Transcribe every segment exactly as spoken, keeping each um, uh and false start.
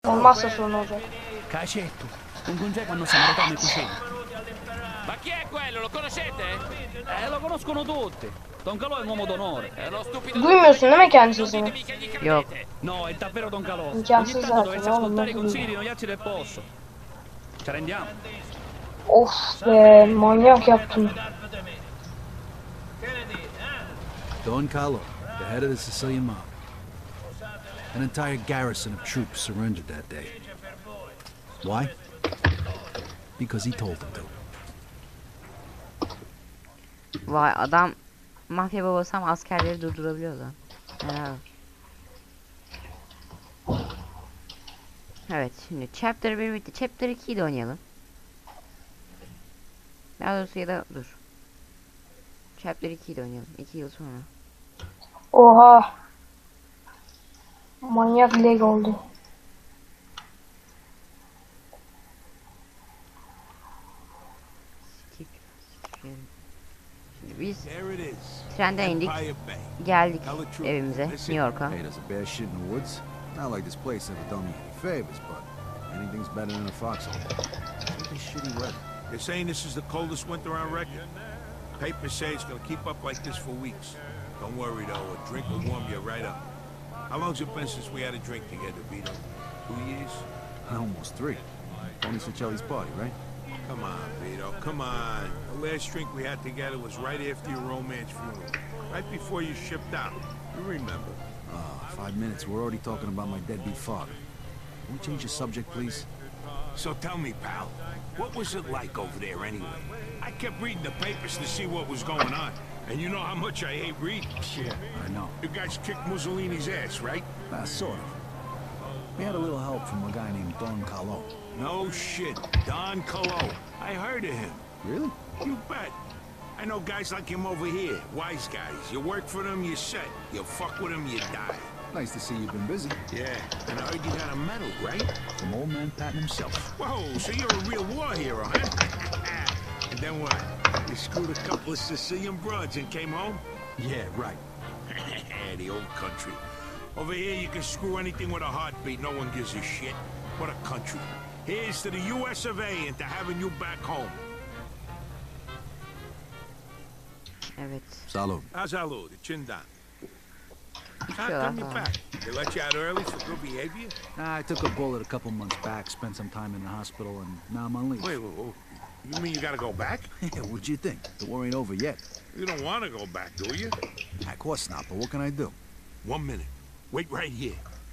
Olmazsa sorun olacak. Cacetto, un con quando Samaritano e cucina. Ma chi è quello? Lo conoscete? Eh, lo conoscono tutti. Don Calò è un uomo d'onore. È uno stupido. Duymuyorsun değil mi kendi Non sesini? ditemi che gli Yok. credete. No, è davvero Don Calò. Ogni İmkansız tanto zaten dovresti oğlum, ascoltare i nasıl consigli di duymuyor? noi altri del posto. Ci rendiamo? Of be, manyak yaptım. Don Carlo, the head of the Sicilian mob. An entire garrison of troops surrendered that day. Why? Because he told them to. Vay adam mafya babası ama askerleri durdurabiliyor da. Helal. Evet şimdi chapter bir bitti. Chapter ikiyi de oynayalım. Daha doğrusu ya da dur. Chapter ikiyi de oynayalım. iki yıl sonra. Oha. Manyak lag oldu. Skip. Şimdi biz trenden indik. Geldik evimize New York'a. Hey, there's a bear shit in the woods. Not like this place ever done me any favors, but anything's better than a foxhole. Look at shitty weather. They're saying this is the coldest winter on record. Papers say it's gonna keep up like this for weeks. Don't worry though, a drink will warm you right up. How long's it been since we had a drink together, Vito? Two years? Almost three. Only Sicili's party, right? Come on, Vito, come on. The last drink we had together was right after your romance funeral. Right before you shipped out. You remember. Ah, five minutes. We're already talking about my deadbeat father. Can we change the subject, please? So tell me, pal, what was it like over there anyway? I kept reading the papers to see what was going on. And you know how much I hate reading. Yeah, I know. You guys kicked Mussolini's ass, right? Ah, sort of. We had a little help from a guy named Don Carlo. No shit. Don Colo. I heard of him. Really? You bet. I know guys like him over here. Wise guys. You work for them, you're set. You fuck with them, you die. Nice to see you've been busy. Yeah, and I heard you got a medal, right? From old man Patton himself. Whoa, so you're a real war hero, huh? And then what? You screwed a couple of Sicilian broads and came home? Yeah, right. The old country. Over here, you can screw anything with a heartbeat. No one gives a shit. What a country. Here's to the U S of A and to having you back home. Evet. Salud. Salud, chindan. How Sure, come you uh, back? They let you out early for good behavior? Nah, I took a bullet a couple months back, spent some time in the hospital, and now I'm on leave. Wait, wait, wait. You mean you gotta go back? Yeah, what'd you think? The war ain't over yet. You don't want to go back, do you? Of course not, but what can I do? One minute. Wait right here.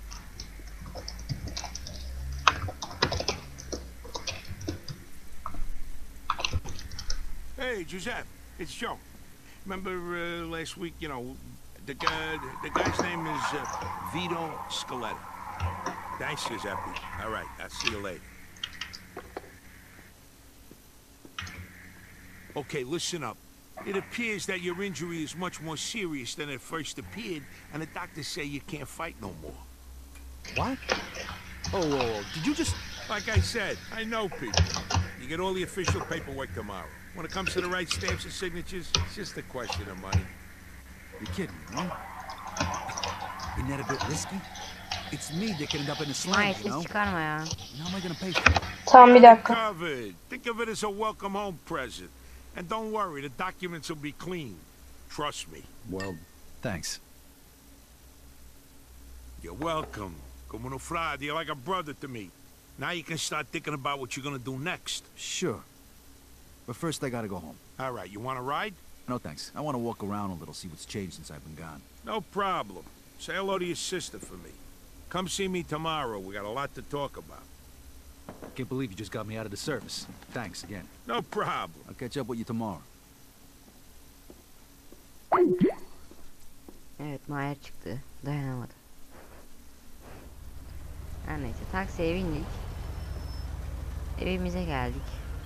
Hey, Giuseppe, it's Joe. Remember uh, last week, you know, the guy, the guy's name is uh, Vito Scaletta. Thanks, Giuseppe. All right, I'll see you later. Okay, listen up. It appears that your injury is much more serious than it first appeared, and the doctors say you can't fight no more. What? Oh, whoa, whoa. Did you just... Like I said, I know people. You get all the official paperwork tomorrow. When it comes to the right stamps and signatures, it's just a question of money. You're kidding me, right? Isn't that a bit risky? It's me that could end up in a Ay slam, you ses know? çıkarma ya. How am I gonna pay for it? Tamam bir dakika. Covered. Think of it as a welcome home present. And don't worry, the documents will be clean. Trust me. Well, thanks. You're welcome. Como no frade, you're like a brother to me. Now you can start thinking about what you're gonna do next. Sure. But first I gotta go home. All right, you want to ride? No thanks. I want to walk around a little, see what's changed since I've been gone. No problem. Say hello to your sister for me. Come see me tomorrow. We got a lot to talk about. Can't believe you just got me out of the service. Thanks again. No problem. I'll catch up with you tomorrow. Evet Mayer çıktı. Dayanamadı. Her neyse taksiye bindik. Evimize geldik.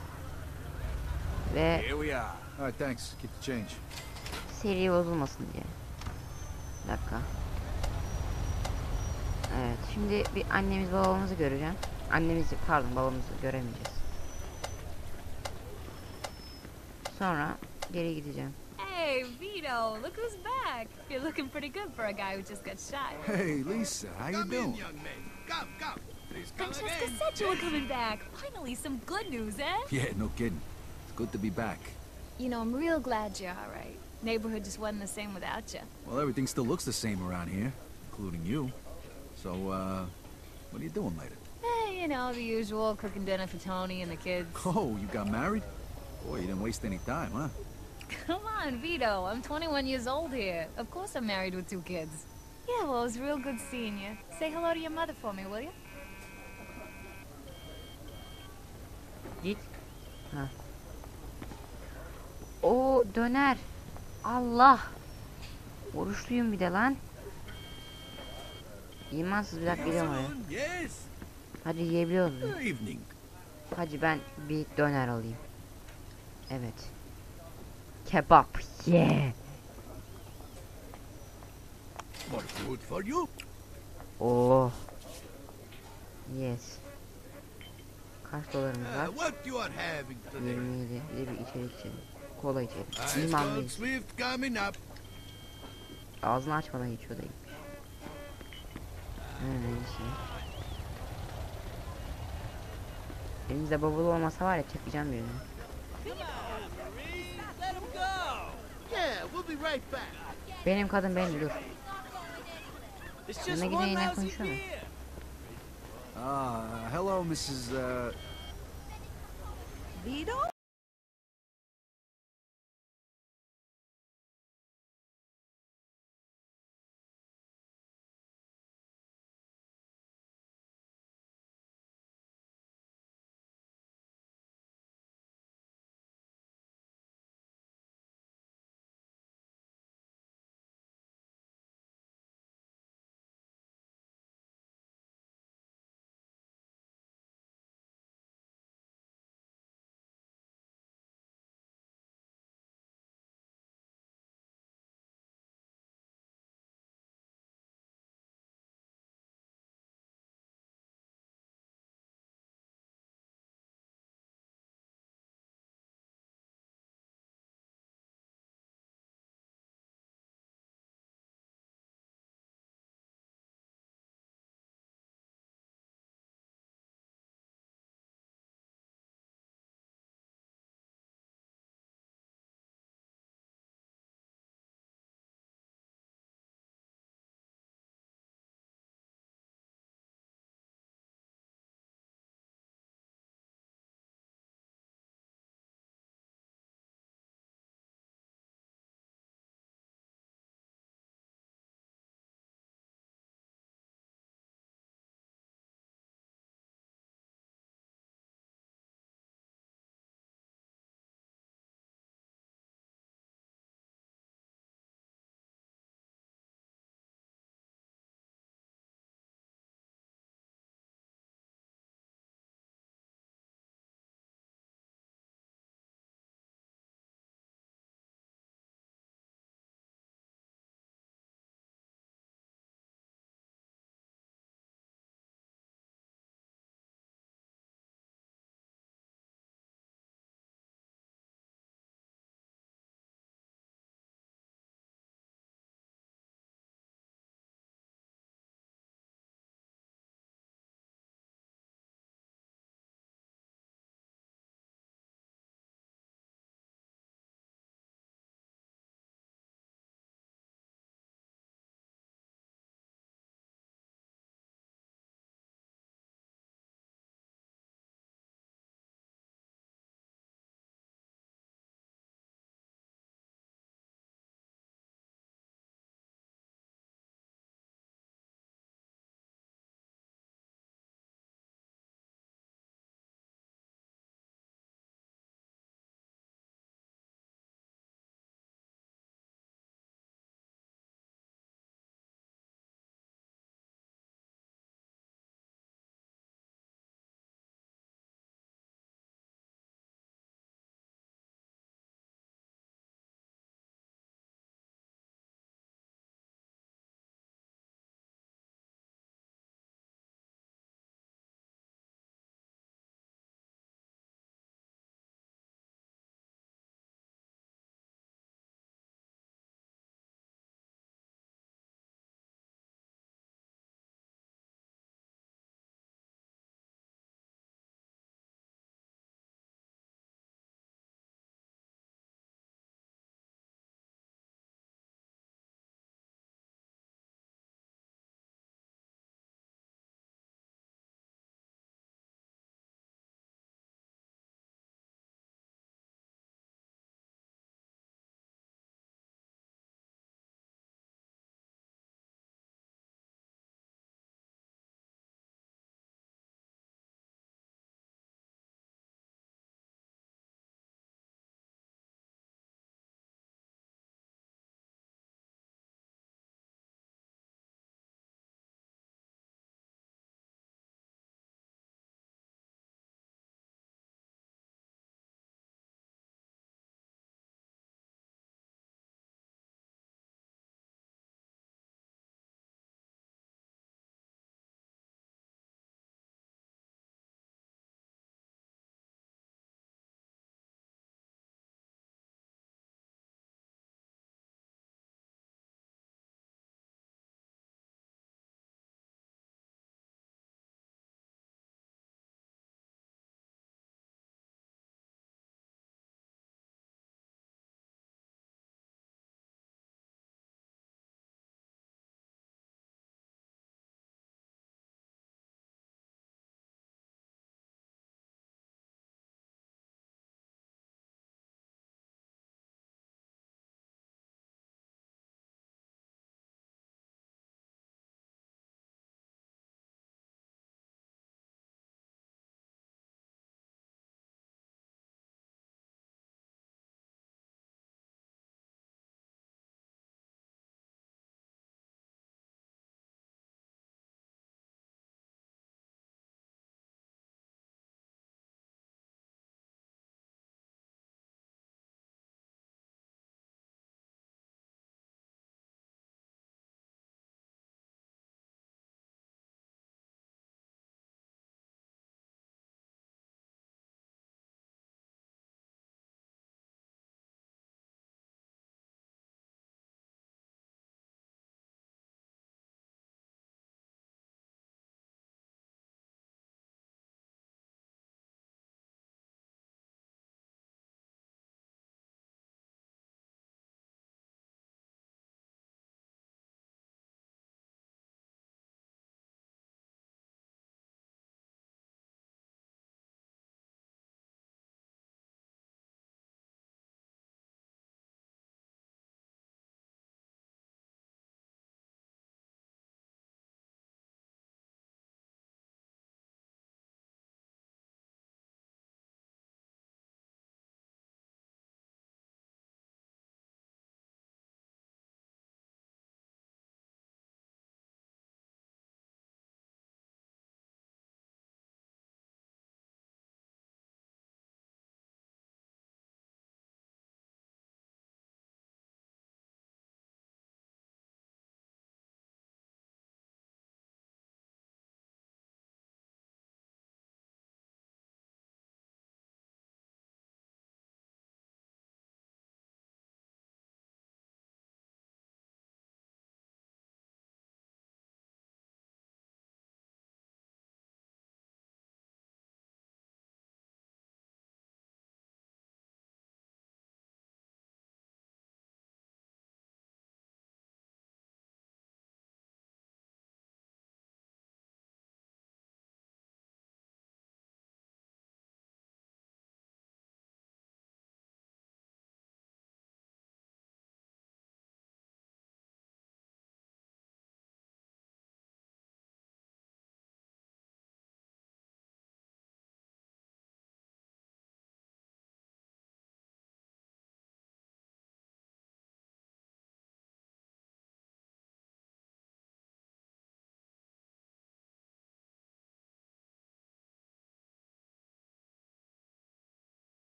Ve Here we are. All right, thanks. Keep the change. seri bozulmasın diye. Bir dakika. Evet şimdi bir annemiz babamızı göreceğim. Annemizi pardon babamızı göremeyeceğiz. Sonra geri gideceğim. Hey, Vito, look who's back. You're looking pretty good for a guy who just got shot. Hey, Lisa, how you doing? young man. Come, come. These Jessica said you were coming back. Finally, some good news, eh? Yeah, no kidding. It's good to be back. You know, I'm real glad you're all right. Neighborhood just wasn't the same without you. Well, everything still looks the same around here, including you. So, uh, what are you doing later? Eh, you know, the usual, cooking dinner for Tony and the kids. Oh, you got married? Boy, you didn't waste any time, huh? Come on, Vito. I'm twenty-one years old here. Of course I'm married with two kids. Yeah, well, it was real good seeing you. Say hello to your mother for me, will you? Git. Ha. O döner. Allah. Oruçluyum bir de lan. İmansız bir dakika geliyorum oraya. Yes. Hadi yiyebiliyoruz mu? Good evening. Hadi ben bir döner alayım. Evet. Kebap. Yeah. More food for you. Oh. Yes. Kaç dolarımız Uh, var? what you are having today? yirmi yedi. Bir de bir içerik içelim. Kola içelim. I İmanlıyız. Swift coming up. Ağzını açmadan geçiyor da iyi. Neyse. Elimizde bavul olmasa var ya çekeceğim birini. Yeah, we'll be right back. Benim kadın benim dur. Yanına gidin yine konuşuyor mu? Ah, hello, Missus Uh... Vito?